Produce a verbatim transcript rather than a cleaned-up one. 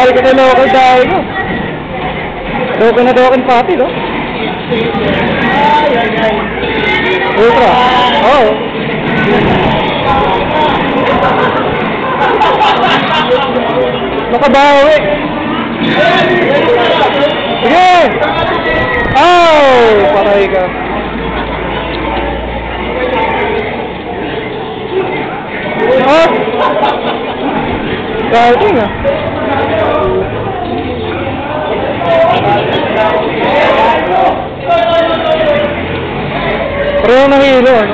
Mahal ka na local dahil ko. Local na local pati, no? Ultra. Oo. Nakabawi. Sige! Oh! Paray ka. Oh! Galing ah. Pero nahilo.